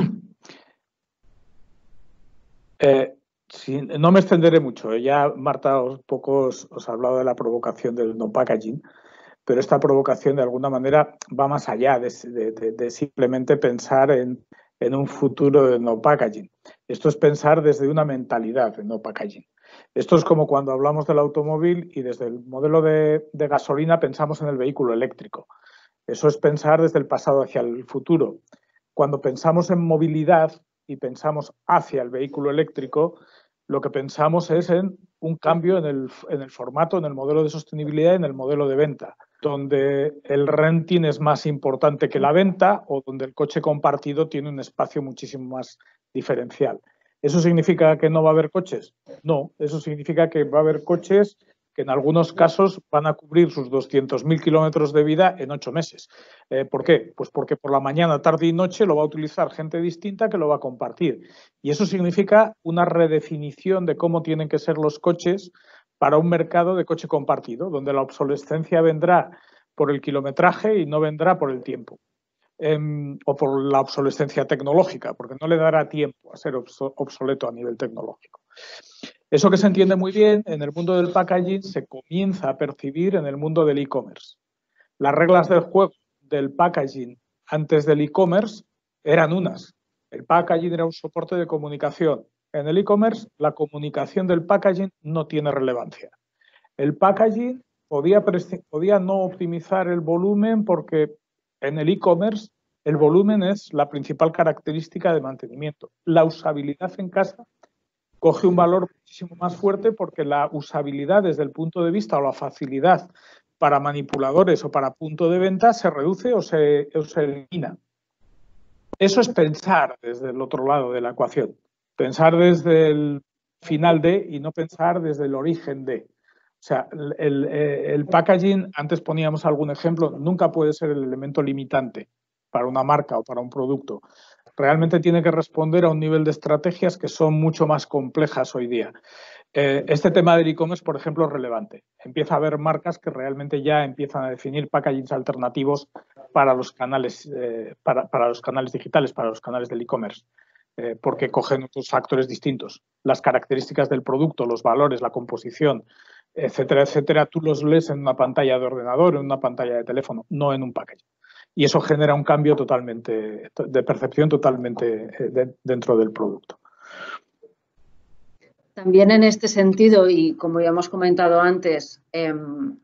Eh, sí, no me extenderé mucho. Ya Marta un poco os, os ha hablado de la provocación del no packaging, pero esta provocación de alguna manera va más allá de, de, de, de simplemente pensar en, en un futuro de no packaging. Esto es pensar desde una mentalidad de no packaging. Esto es como cuando hablamos del automóvil y desde el modelo de, de gasolina pensamos en el vehículo eléctrico. Eso es pensar desde el pasado hacia el futuro. Cuando pensamos en movilidad y pensamos hacia el vehículo eléctrico, lo que pensamos es en un cambio en el, en el formato, en el modelo de sostenibilidad, en el modelo de venta, donde el renting es más importante que la venta o donde el coche compartido tiene un espacio muchísimo más diferencial. ¿Eso significa que no va a haber coches? No, eso significa que va a haber coches que en algunos casos van a cubrir sus doscientos mil kilómetros de vida en ocho meses. Eh, ¿Por qué? Pues porque por la mañana, tarde y noche lo va a utilizar gente distinta que lo va a compartir. Y eso significa una redefinición de cómo tienen que ser los coches para un mercado de coche compartido, donde la obsolescencia vendrá por el kilometraje y no vendrá por el tiempo. Eh, o por la obsolescencia tecnológica, porque no le dará tiempo a ser obsoleto a nivel tecnológico. Eso que se entiende muy bien en el mundo del packaging se comienza a percibir en el mundo del e-commerce. Las reglas del juego del packaging antes del e-commerce eran unas. El packaging era un soporte de comunicación. En el e-commerce, la comunicación del packaging no tiene relevancia. El packaging podía, podía no optimizar el volumen porque en el e-commerce el volumen es la principal característica de mantenimiento. La usabilidad en casa coge un valor muchísimo más fuerte porque la usabilidad desde el punto de vista o la facilidad para manipuladores o para punto de venta se reduce o se, o se elimina. Eso es pensar desde el otro lado de la ecuación, pensar desde el final de y no pensar desde el origen de. O sea, el, el, el packaging, antes poníamos algún ejemplo, nunca puede ser el elemento limitante para una marca o para un producto. Realmente tiene que responder a un nivel de estrategias que son mucho más complejas hoy día. Eh, este tema del e-commerce, por ejemplo, es relevante. Empieza a haber marcas que realmente ya empiezan a definir packagings alternativos para los canales, eh, para, para los canales digitales, para los canales del e-commerce, eh, porque cogen otros factores distintos. Las características del producto, los valores, la composición, etcétera, etcétera, tú los lees en una pantalla de ordenador, en una pantalla de teléfono, no en un packaging. Y eso genera un cambio totalmente, de percepción totalmente de, dentro del producto. También en este sentido, y como ya hemos comentado antes, eh,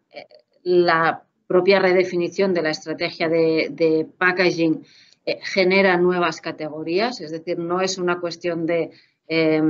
la propia redefinición de la estrategia de, de packaging eh, genera nuevas categorías, es decir, no es una cuestión de eh,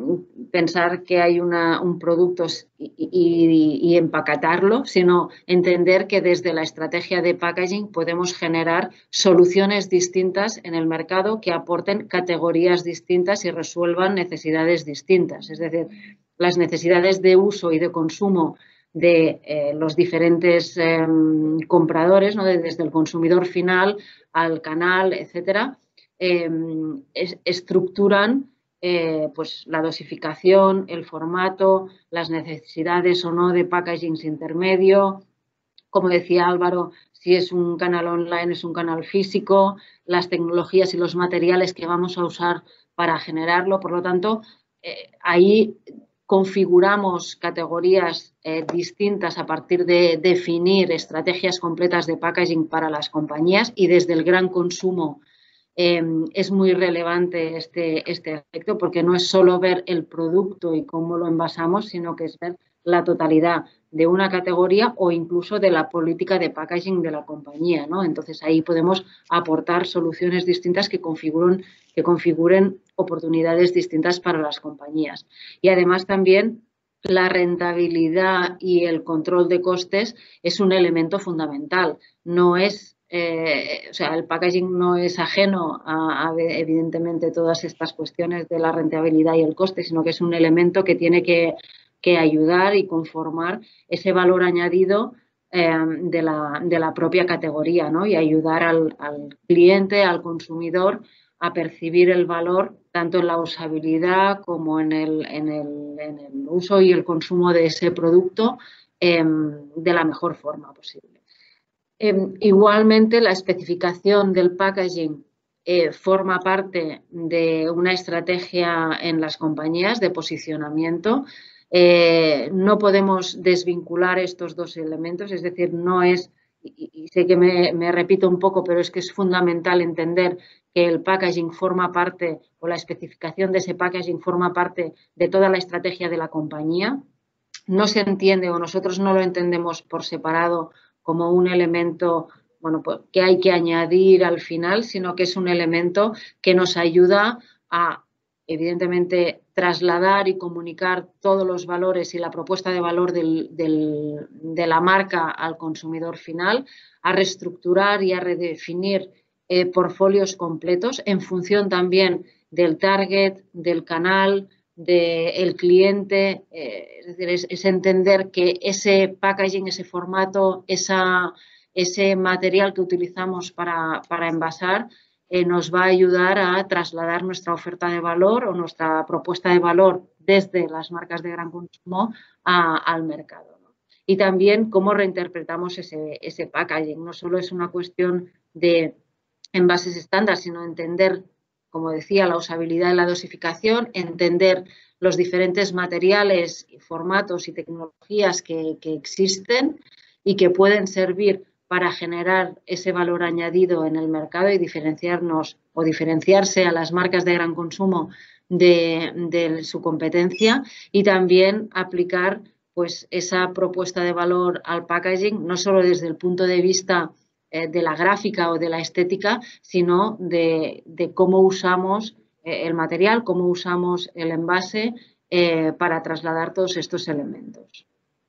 pensar que hay una, un producto y, y, y empaquetarlo, sino entender que desde la estrategia de packaging podemos generar soluciones distintas en el mercado que aporten categorías distintas y resuelvan necesidades distintas. Es decir, las necesidades de uso y de consumo de eh, los diferentes eh, compradores, ¿no? Desde el consumidor final al canal, etcétera, eh, es, estructuran Eh, pues la dosificación, el formato, las necesidades o no de packaging intermedio. Como decía Álvaro, si es un canal online, es un canal físico, las tecnologías y los materiales que vamos a usar para generarlo. Por lo tanto, eh, ahí configuramos categorías eh, distintas a partir de definir estrategias completas de packaging para las compañías y desde el gran consumo Eh, es muy relevante este, este aspecto porque no es solo ver el producto y cómo lo envasamos, sino que es ver la totalidad de una categoría o incluso de la política de packaging de la compañía, ¿no? Entonces, ahí podemos aportar soluciones distintas que configuren, que configuren oportunidades distintas para las compañías. Y además también la rentabilidad y el control de costes es un elemento fundamental. No es Eh, o sea, el packaging no es ajeno a, a, evidentemente, todas estas cuestiones de la rentabilidad y el coste, sino que es un elemento que tiene que, que ayudar y conformar ese valor añadido eh, de, la, de la propia categoría, ¿no? Y ayudar al, al cliente, al consumidor, a percibir el valor tanto en la usabilidad como en el, en el, en el uso y el consumo de ese producto eh, de la mejor forma posible. Eh, igualmente, la especificación del packaging eh, forma parte de una estrategia en las compañías de posicionamiento. Eh, no podemos desvincular estos dos elementos, es decir, no es, y, y sé que me, me repito un poco, pero es que es fundamental entender que el packaging forma parte, o la especificación de ese packaging forma parte de toda la estrategia de la compañía. No se entiende, o nosotros no lo entendemos por separado, como un elemento, bueno, pues, que hay que añadir al final, sino que es un elemento que nos ayuda a, evidentemente, trasladar y comunicar todos los valores y la propuesta de valor del, del, de la marca al consumidor final, a reestructurar y a redefinir eh, portfolios completos en función también del target, del canal, del cliente, eh, es decir, es, es entender que ese packaging, ese formato, esa, ese material que utilizamos para, para envasar eh, nos va a ayudar a trasladar nuestra oferta de valor o nuestra propuesta de valor desde las marcas de gran consumo a, al mercado, ¿no? Y también cómo reinterpretamos ese, ese packaging. No solo es una cuestión de envases estándar, sino entender, como decía, la usabilidad y la dosificación, entender los diferentes materiales, formatos y tecnologías que, que existen y que pueden servir para generar ese valor añadido en el mercado y diferenciarnos o diferenciarse a las marcas de gran consumo de, de su competencia, y también aplicar pues esa propuesta de valor al packaging, no solo desde el punto de vista eh, de la gráfica o de la estética, sino de, de cómo usamos eh, el material, cómo usamos el envase eh, para trasladar todos estos elementos.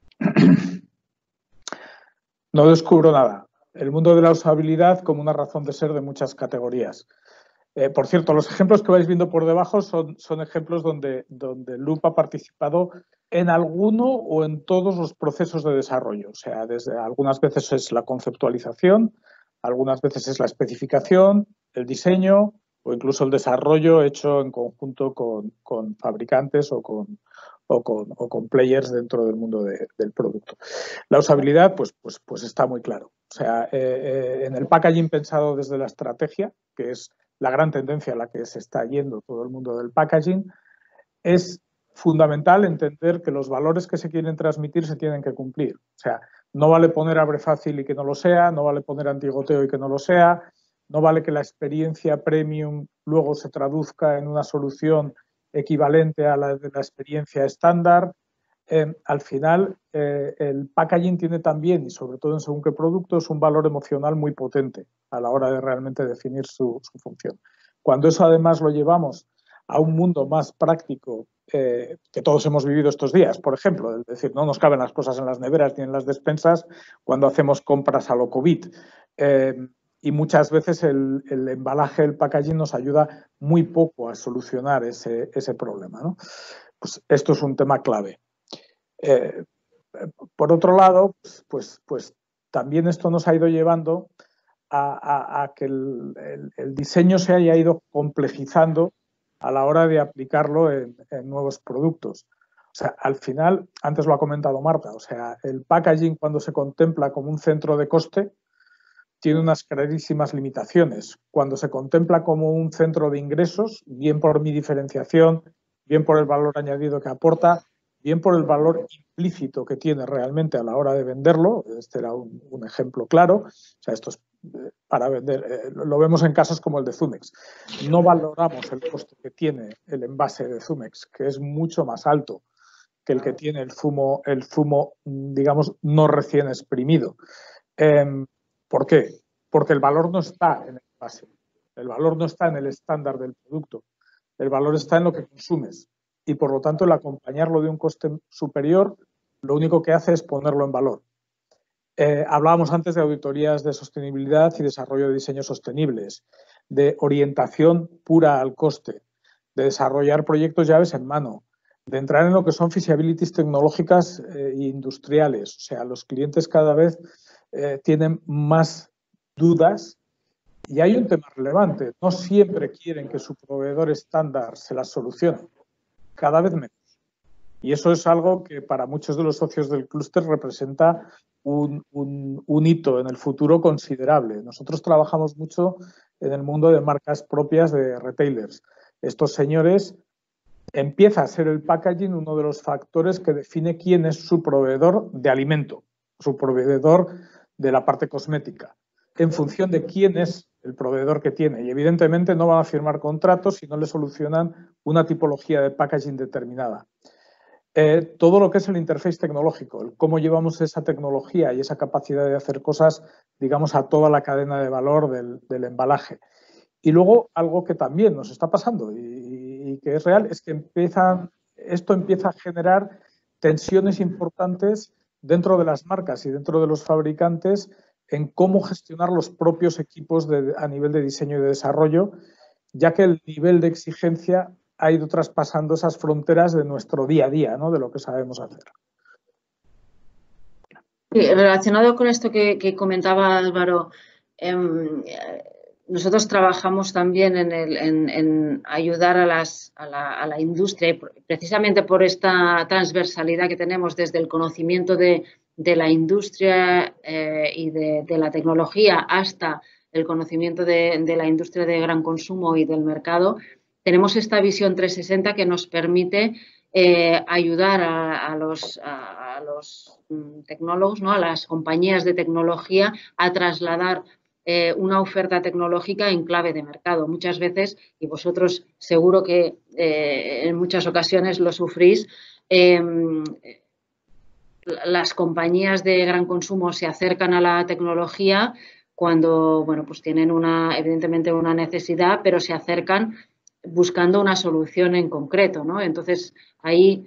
No descubro nada. El mundo de la usabilidad como una razón de ser de muchas categorías. Eh, por cierto, los ejemplos que vais viendo por debajo son, son ejemplos donde, donde Loop ha participado en alguno o en todos los procesos de desarrollo. O sea, desde algunas veces es la conceptualización, algunas veces es la especificación, el diseño o incluso el desarrollo hecho en conjunto con, con fabricantes o con, o, con, o con players dentro del mundo de, del producto. La usabilidad, pues, pues, pues está muy claro. O sea, eh, eh, en el packaging pensado desde la estrategia, que es la gran tendencia a la que se está yendo todo el mundo del packaging, es fundamental entender que los valores que se quieren transmitir se tienen que cumplir. O sea, no vale poner abre fácil y que no lo sea, no vale poner antigoteo y que no lo sea, no vale que la experiencia premium luego se traduzca en una solución equivalente a la de la experiencia estándar. Eh, al final, eh, el packaging tiene también, y sobre todo en según qué productos, un valor emocional muy potente a la hora de realmente definir su, su función. Cuando eso además lo llevamos a un mundo más práctico eh, que todos hemos vivido estos días, por ejemplo, es decir, no nos caben las cosas en las neveras ni en las despensas cuando hacemos compras a lo COVID. Eh, y muchas veces el, el embalaje, el packaging nos ayuda muy poco a solucionar ese, ese problema, ¿no? Pues esto es un tema clave. Eh, por otro lado, pues, pues, pues también esto nos ha ido llevando a, a, a que el, el, el diseño se haya ido complejizando a la hora de aplicarlo en, en nuevos productos. O sea, al final, antes lo ha comentado Marta, o sea, el packaging cuando se contempla como un centro de coste tiene unas clarísimas limitaciones. Cuando se contempla como un centro de ingresos, bien por mi diferenciación, bien por el valor añadido que aporta, bien por el valor implícito que tiene realmente a la hora de venderlo, este era un, un ejemplo claro, o sea, esto es para vender, eh, lo vemos en casos como el de Zumex. No valoramos el coste que tiene el envase de Zumex, que es mucho más alto que el que tiene el zumo, el zumo digamos, no recién exprimido. Eh, ¿Por qué? Porque el valor no está en el envase, el valor no está en el estándar del producto, el valor está en lo que consumes. Y por lo tanto, el acompañarlo de un coste superior, lo único que hace es ponerlo en valor. Eh, hablábamos antes de auditorías de sostenibilidad y desarrollo de diseños sostenibles, de orientación pura al coste, de desarrollar proyectos llaves en mano, de entrar en lo que son feasibilities tecnológicas eh, e industriales. O sea, los clientes cada vez eh, tienen más dudas. Y hay un tema relevante, no siempre quieren que su proveedor estándar se las solucione, cada vez menos. Y eso es algo que para muchos de los socios del clúster representa un, un, un hito en el futuro considerable. Nosotros trabajamos mucho en el mundo de marcas propias de retailers. Estos señores empieza a ser el packaging uno de los factores que define quién es su proveedor de alimento, su proveedor de la parte cosmética, en función de quién es el proveedor que tiene. Y evidentemente no van a firmar contratos si no le solucionan una tipología de packaging determinada. Eh, todo lo que es el interface tecnológico, el cómo llevamos esa tecnología y esa capacidad de hacer cosas, digamos, a toda la cadena de valor del, del embalaje. Y luego algo que también nos está pasando y, y que es real es que empiezan, esto empieza a generar tensiones importantes dentro de las marcas y dentro de los fabricantes en cómo gestionar los propios equipos de, a nivel de diseño y de desarrollo, ya que el nivel de exigencia ha ido traspasando esas fronteras de nuestro día a día, ¿no? De lo que sabemos hacer. Sí, relacionado con esto que, que comentaba Álvaro, eh, nosotros trabajamos también en, el, en, en ayudar a, las, a, la, a la industria, precisamente por esta transversalidad que tenemos desde el conocimiento de, de la industria eh, y de, de la tecnología hasta el conocimiento de, de la industria de gran consumo y del mercado. Tenemos esta visión trescientos sesenta que nos permite eh, ayudar a, a, los, a, a los tecnólogos, ¿no? A las compañías de tecnología a trasladar eh, una oferta tecnológica en clave de mercado. Muchas veces, y vosotros seguro que eh, en muchas ocasiones lo sufrís, eh, las compañías de gran consumo se acercan a la tecnología cuando, bueno, pues tienen una, evidentemente una necesidad, pero se acercan buscando una solución en concreto, ¿no? Entonces, ahí,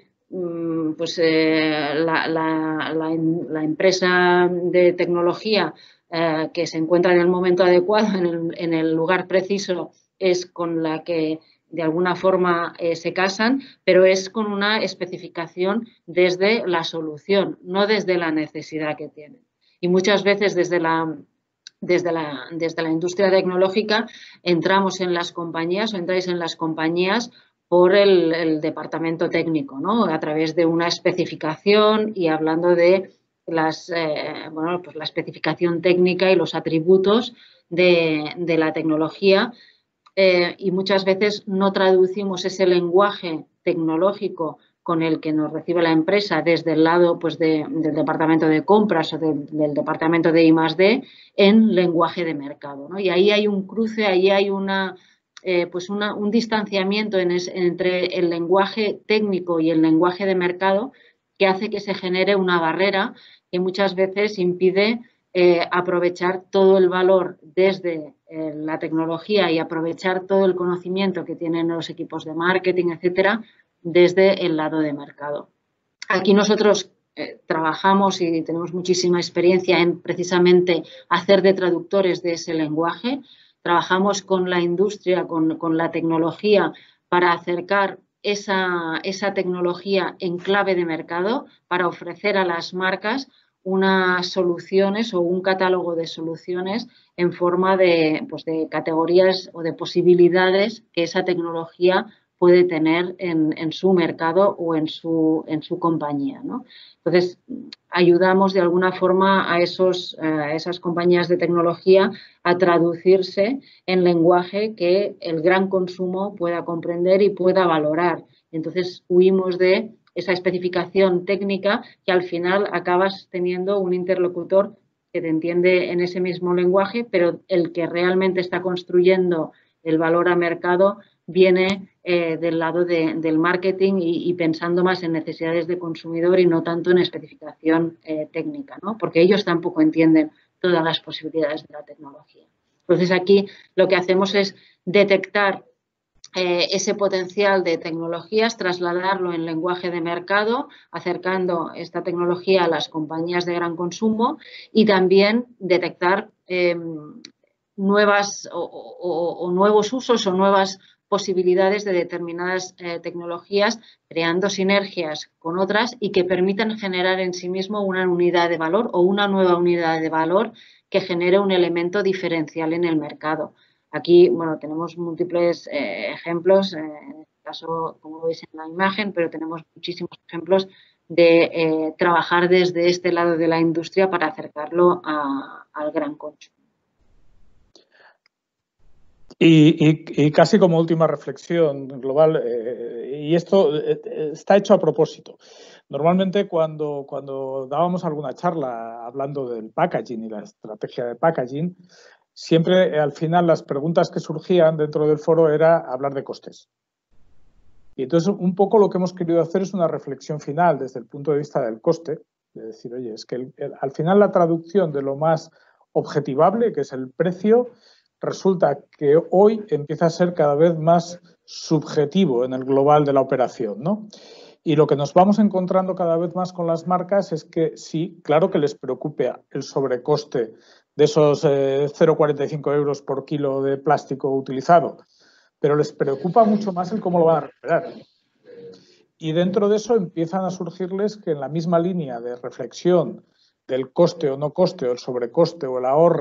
pues eh, la, la, la, la empresa de tecnología eh, que se encuentra en el momento adecuado, en el, en el lugar preciso, es con la que de alguna forma eh, se casan, pero es con una especificación desde la solución, no desde la necesidad que tienen. Y muchas veces desde la, desde la, desde la industria tecnológica entramos en las compañías o entráis en las compañías por el, el departamento técnico, ¿no? A través de una especificación y hablando de las, eh, bueno, pues la especificación técnica y los atributos de, de la tecnología. Eh, y muchas veces no traducimos ese lenguaje tecnológico con el que nos recibe la empresa desde el lado pues, de, del departamento de compras o de, del departamento de I más D en lenguaje de mercado, ¿no? Y ahí hay un cruce, ahí hay una, eh, pues una, un distanciamiento en es, entre el lenguaje técnico y el lenguaje de mercado que hace que se genere una barrera que muchas veces impide eh, aprovechar todo el valor desde eh, la tecnología y aprovechar todo el conocimiento que tienen los equipos de marketing, etcétera, desde el lado de mercado. Aquí nosotros eh, trabajamos y tenemos muchísima experiencia en precisamente hacer de traductores de ese lenguaje. Trabajamos con la industria, con, con la tecnología para acercar esa, esa tecnología en clave de mercado para ofrecer a las marcas unas soluciones o un catálogo de soluciones en forma de, pues de categorías o de posibilidades que esa tecnología puede tener en, en su mercado o en su, en su compañía, ¿no? Entonces, ayudamos de alguna forma a, esos, a esas compañías de tecnología a traducirse en lenguaje que el gran consumo pueda comprender y pueda valorar. Entonces, huimos de esa especificación técnica que al final acabas teniendo un interlocutor que te entiende en ese mismo lenguaje, pero el que realmente está construyendo el valor a mercado viene eh, del lado de, del marketing y, y pensando más en necesidades de consumidor y no tanto en especificación eh, técnica, ¿no? Porque ellos tampoco entienden todas las posibilidades de la tecnología. Entonces, aquí lo que hacemos es detectar eh, ese potencial de tecnologías, trasladarlo en lenguaje de mercado, acercando esta tecnología a las compañías de gran consumo y también detectar eh, nuevas o, o, o nuevos usos o nuevas posibilidades de determinadas eh, tecnologías, creando sinergias con otras y que permitan generar en sí mismo una unidad de valor o una nueva unidad de valor que genere un elemento diferencial en el mercado. Aquí, bueno, tenemos múltiples eh, ejemplos, eh, en este caso, como veis en la imagen, pero tenemos muchísimos ejemplos de eh, trabajar desde este lado de la industria para acercarlo a, al gran consumo. Y, y, y casi como última reflexión global, eh, y esto eh, está hecho a propósito. Normalmente cuando, cuando dábamos alguna charla hablando del packaging y la estrategia de packaging, siempre al final las preguntas que surgían dentro del foro era hablar de costes. Y entonces un poco lo que hemos querido hacer es una reflexión final desde el punto de vista del coste, de decir, oye, es que el, el, al final la traducción de lo más objetivable, que es el precio, resulta que hoy empieza a ser cada vez más subjetivo en el global de la operación, ¿no? Y lo que nos vamos encontrando cada vez más con las marcas es que sí, claro que les preocupa el sobrecoste de esos eh, cero coma cuarenta y cinco euros por kilo de plástico utilizado, pero les preocupa mucho más el cómo lo van a recuperar. Y dentro de eso empiezan a surgirles que en la misma línea de reflexión del coste o no coste, o el sobrecoste o el ahorre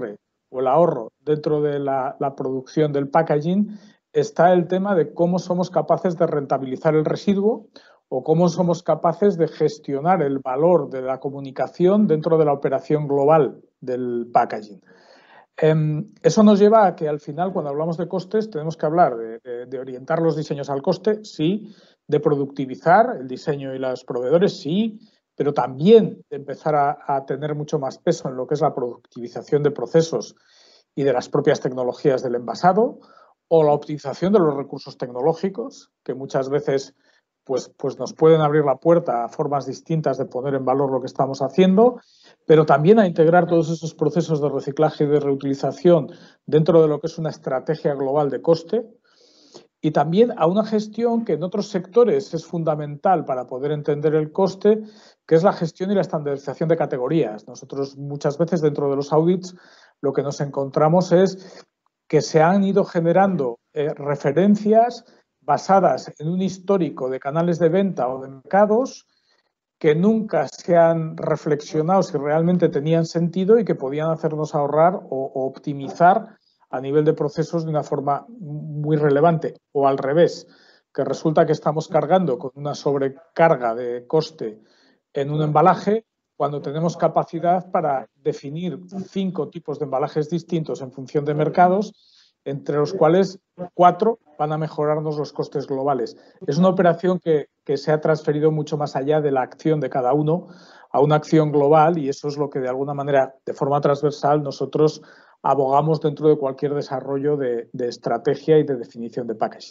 o el ahorro dentro de la, la producción del packaging está el tema de cómo somos capaces de rentabilizar el residuo o cómo somos capaces de gestionar el valor de la comunicación dentro de la operación global del packaging. Eh, eso nos lleva a que al final, cuando hablamos de costes, tenemos que hablar de, de, de orientar los diseños al coste, sí, de productivizar el diseño y los proveedores, sí, pero también de empezar a, a tener mucho más peso en lo que es la productivización de procesos y de las propias tecnologías del envasado, o la optimización de los recursos tecnológicos, que muchas veces pues, pues nos pueden abrir la puerta a formas distintas de poner en valor lo que estamos haciendo, pero también a integrar todos esos procesos de reciclaje y de reutilización dentro de lo que es una estrategia global de coste, y también a una gestión que en otros sectores es fundamental para poder entender el coste, que es la gestión y la estandarización de categorías. Nosotros muchas veces dentro de los audits lo que nos encontramos es que se han ido generando eh, referencias basadas en un histórico de canales de venta o de mercados que nunca se han reflexionado si realmente tenían sentido y que podían hacernos ahorrar o, o optimizar a nivel de procesos de una forma muy relevante. O al revés, que resulta que estamos cargando con una sobrecarga de coste en un embalaje cuando tenemos capacidad para definir cinco tipos de embalajes distintos en función de mercados, entre los cuales cuatro van a mejorarnos los costes globales. Es una operación que, que se ha transferido mucho más allá de la acción de cada uno a una acción global, y eso es lo que de alguna manera, de forma transversal, nosotros abogamos dentro de cualquier desarrollo de, de estrategia y de definición de packaging.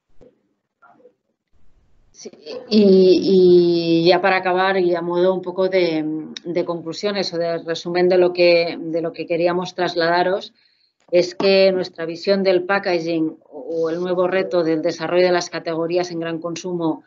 Sí, y, y ya para acabar, y a modo un poco de, de conclusiones o de resumen de lo que, de lo que queríamos trasladaros, es que nuestra visión del packaging o el nuevo reto del desarrollo de las categorías en gran consumo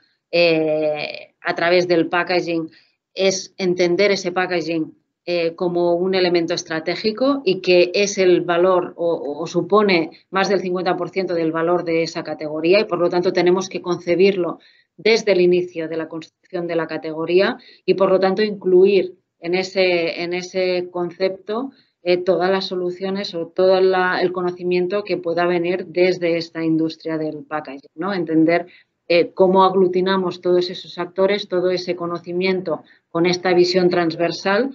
eh, a través del packaging es entender ese packaging eh, como un elemento estratégico y que es el valor o, o supone más del cincuenta por ciento del valor de esa categoría, y por lo tanto tenemos que concebirlo desde el inicio de la construcción de la categoría y por lo tanto incluir en ese, en ese concepto Eh, todas las soluciones o todo la, el conocimiento que pueda venir desde esta industria del packaging, ¿no? Entender eh, cómo aglutinamos todos esos actores, todo ese conocimiento con esta visión transversal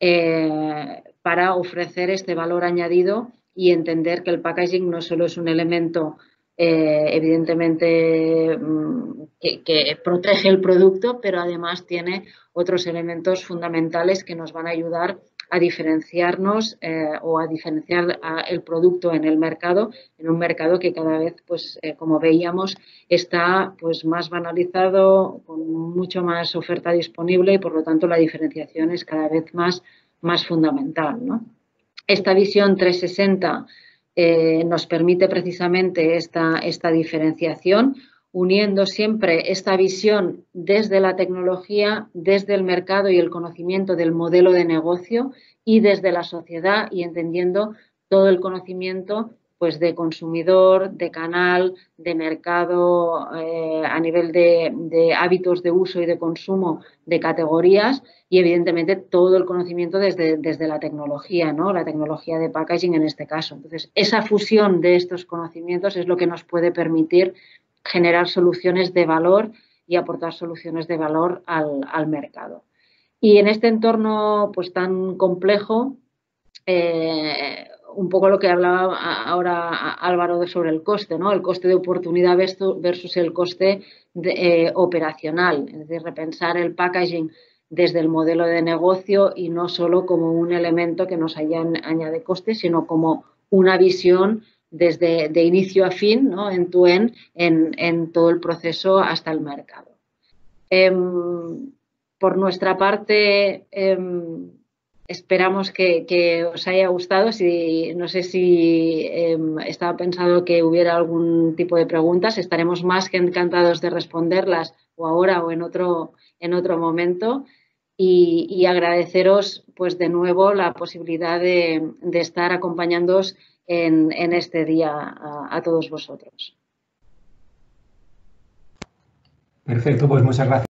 eh, para ofrecer este valor añadido y entender que el packaging no solo es un elemento eh, evidentemente que, que protege el producto, pero además tiene otros elementos fundamentales que nos van a ayudar a diferenciarnos eh, o a diferenciar a el producto en el mercado, en un mercado que cada vez, pues, eh, como veíamos, está pues, más banalizado, con mucho más oferta disponible y, por lo tanto, la diferenciación es cada vez más, más fundamental, ¿no? Esta visión trescientos sesenta eh, nos permite precisamente esta, esta diferenciación, uniendo siempre esta visión desde la tecnología, desde el mercado y el conocimiento del modelo de negocio y desde la sociedad, y entendiendo todo el conocimiento pues, de consumidor, de canal, de mercado, eh, a nivel de, de hábitos de uso y de consumo de categorías, y evidentemente todo el conocimiento desde, desde la tecnología, ¿no? La tecnología de packaging en este caso. Entonces, esa fusión de estos conocimientos es lo que nos puede permitir generar soluciones de valor y aportar soluciones de valor al, al mercado. Y en este entorno pues tan complejo, eh, un poco lo que hablaba ahora Álvaro sobre el coste, ¿no? El coste de oportunidad versus el coste de, eh, operacional, es decir, repensar el packaging desde el modelo de negocio y no solo como un elemento que nos añade coste, sino como una visión desde de inicio a fin, ¿no? End-to-end, en, en todo el proceso hasta el mercado. Eh, por nuestra parte, eh, esperamos que, que os haya gustado. Si, no sé si eh, estaba pensado que hubiera algún tipo de preguntas. Estaremos más que encantados de responderlas, o ahora o en otro, en otro momento. Y, y agradeceros pues de nuevo la posibilidad de, de estar acompañándoos en, en este día a, a todos vosotros. Perfecto, pues muchas gracias.